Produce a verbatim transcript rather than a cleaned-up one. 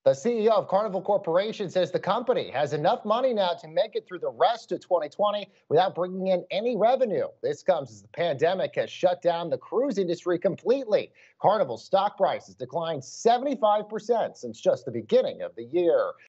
The C E O of Carnival Corporation says the company has enough money now to make it through the rest of twenty twenty without bringing in any revenue. This comes as the pandemic has shut down the cruise industry completely. Carnival stock prices declined seventy-five percent since just the beginning of the year.